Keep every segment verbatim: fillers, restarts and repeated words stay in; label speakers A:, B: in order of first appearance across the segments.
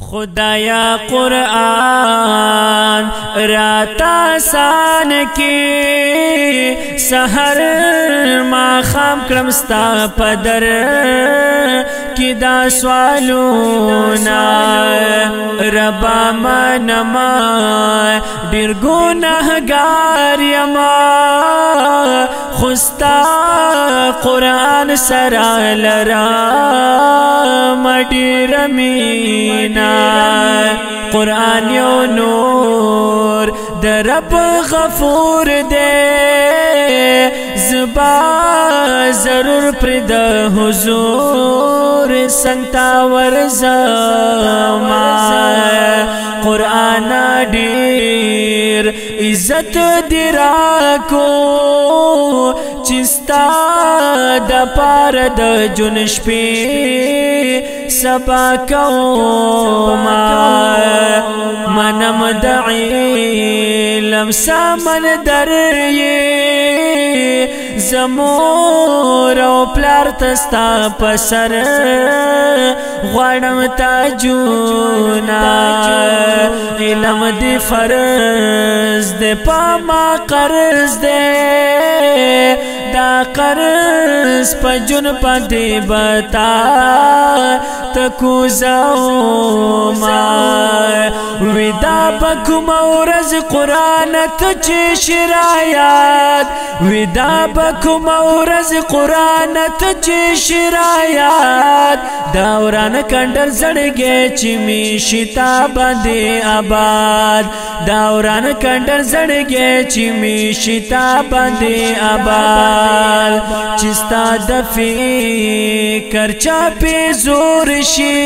A: خدایا قرآن راتا آسان کی سحر ما خام کرمستا پدر کی دا سوالونا ربا منما دیر گناہگار یما خستا قرآن سرا لرا مدیر مینا قرآن یو نور در رب غفور دے زبا ضرور پرد حضور سنگتا ورزما قرآن دیر عزت دراکو چستا دا پار دا جنش پی سبا کوما منم دعی لمسا من در یہ زمور او پلار تستا پسر غوانم تاجونا علم دی فرض دی پاما قرض دی دا قرض پا جن پا دی بتا تکو زوما ودا بکم اورز قرآن تچی شرایات ودا بکم اورز قرآن تچی شرایات داوران کندر زڑگے چمی شتا بندی آباد داوران کندر زڑگے چمی شتا بندی آباد چستا دفی کرچا پی زور شی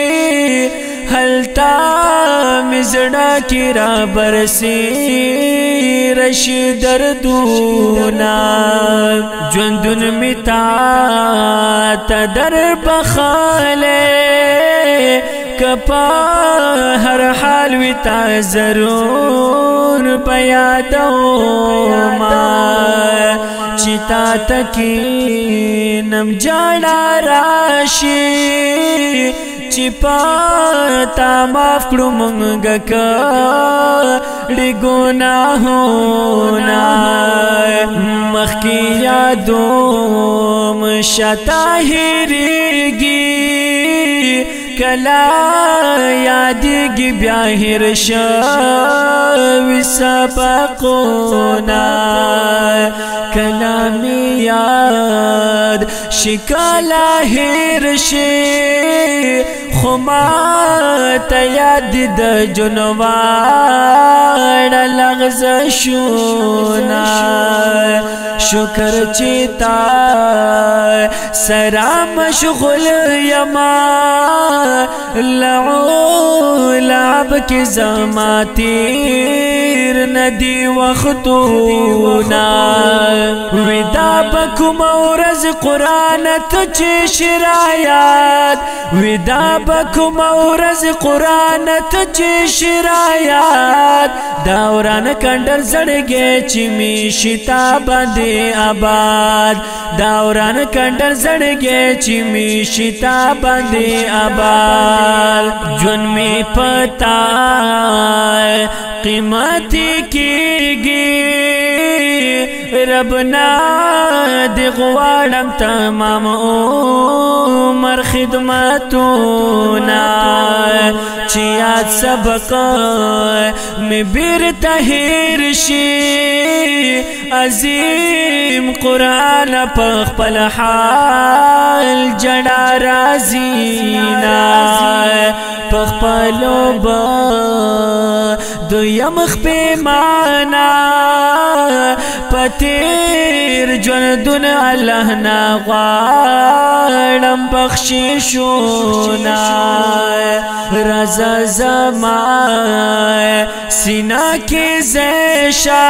A: حلتا مزڑا کی را برسی رشی دردونا جوندن متا تدر بخالے کپا ہر حال ویتا ضرور پیادو ما چیتا تکینم جانا راشی چی پاتا ماف کرو منگا کڑی گناہونا مخی یادوم شتا ہیریگی کلا یادیگی بیا ہرشاوی سبقونا کلامی یاد شکالا ہرشی خما تیاد د جنوار لغز شونا شکر چیتا سرا مشغول یما لعو لعب کی زماتیر ندی وقتونا ودا بکم اورز قرآن تچی شرایات ودا بکم اورز قرآن تچی شرایات داوران کندر زڑگے چمی شتا بندی آباد داوران کندر زڑگے چمی شتا بندی آباد جن میں پتا قیمتی کی گی ربنا دی غوارم تمام عمر خدمتونا چیاد سبق میں بیر تحیر شی عظیم قرآن پخ پل حال جڑا رازینا پخ پلو با دو یمخ پی مانا پتیر جندن اللہ ناغوارم بخششونا رضا زمان سینا کی زیشا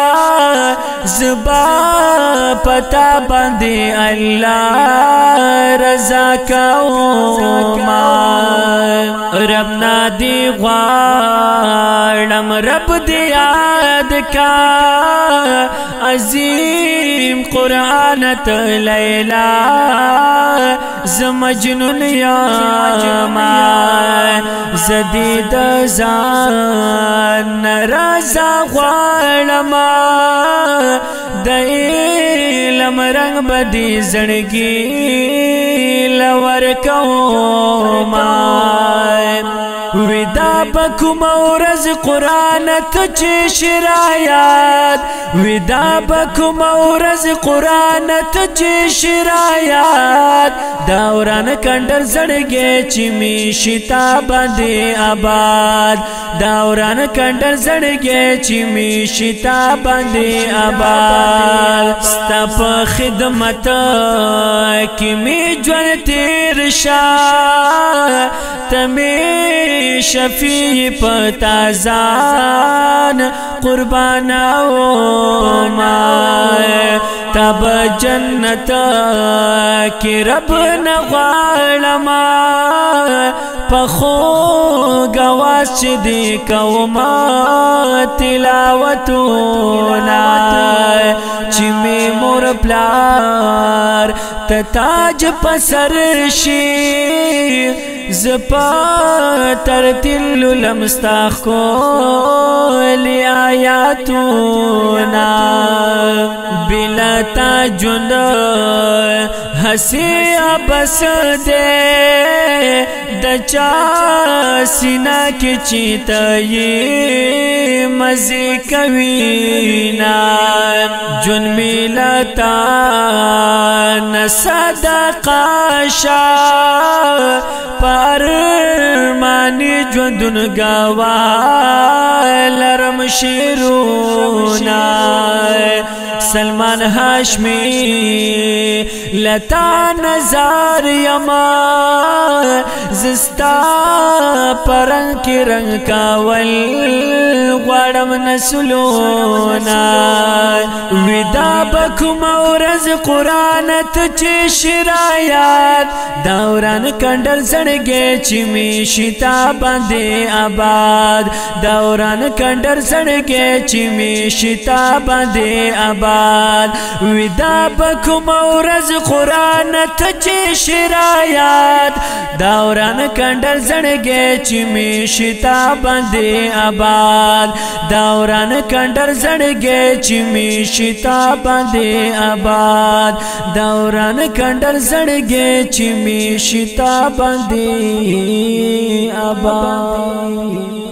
A: زبا پتا بندی اللہ رضا کاؤما ربنا دی غوارم رب دی یاد کا عظیم قرآن لیلا ز مجنون یما زدی د ځان رضا غواړم د علم رنگ بدی زړګي لور کوما ودا بکم ورځ قرآن ته چې شرایات ودا بکم ورځ قرآن ته چې شرایات داوران کندر زړګي چې می شتا باندې آباد داوران کندر زړګي چې می شتا باندې آباد ستا په خدمت کې می ژوند تیر شاه تمی شفیع پتا زان قرباناو ما تب جنت کی رب نغوالما پخو گواز چی دی کوما تلاوتونا چی می مور پلار تتاج پسر شی زپا ترتیل لمستاخ کو لی آیاتونا بلا تاجند ہسی بس دے دچا سینا کی چیتائی مزی کوینا جن ملتا نصدقا شا پر مانی جوندن گوا لرم شیرونا سلمان ہاشمی لتا نظار یما زستا پرنگ کی رنگ کاول غوارم نسلونا ودا بکم ورز قرآن تچی شرایات دوران کندر زړګي چې می شتا باندې آباد دوران کندر زړګي چې می شتا باندې آباد ودا بکم ورز قرآن ته چې شرایات دوران کندر زړګي چې می شتا باندې آباد دوران کندر زړګي چې می شتا باندې آباد دوران کندر زړګي چې می شتا باندې آباد